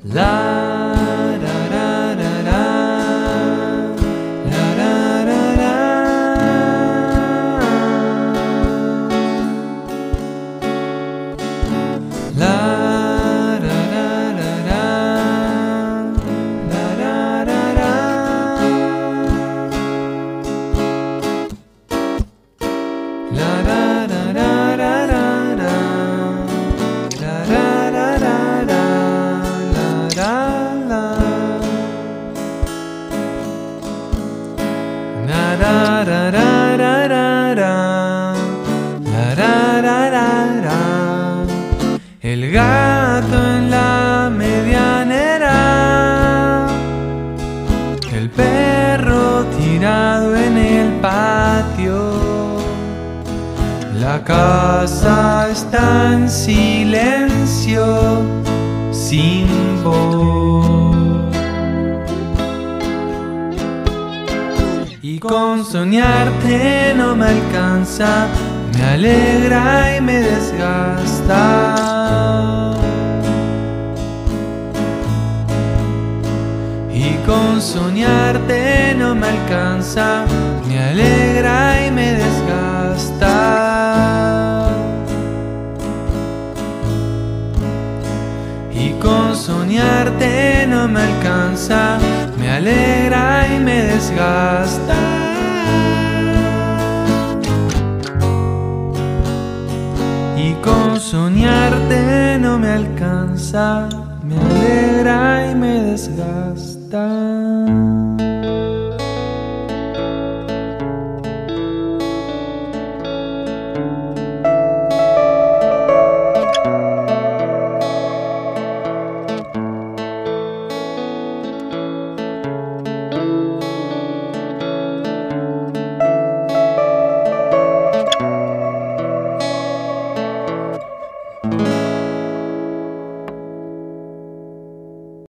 La ra ra ra ra, la ra ra ra. La ra ra ra ra, la ra ra ra. La ra ra ra ra ra ra, la ra ra ra ra. La la ra ra ra ra ra ra, la ra ra ra ra. El gato en la medianera, el perro tirado en el patio. La casa está en silencio, sin voz, y con soñarte no me alcanza, me alegra y me desgasta. Y con soñarte no me alcanza, me alegra y me desgasta. Y con soñarte no me alcanza, me alegra y me desgasta. Y con soñarte no me alcanza, me alegra y me desgasta.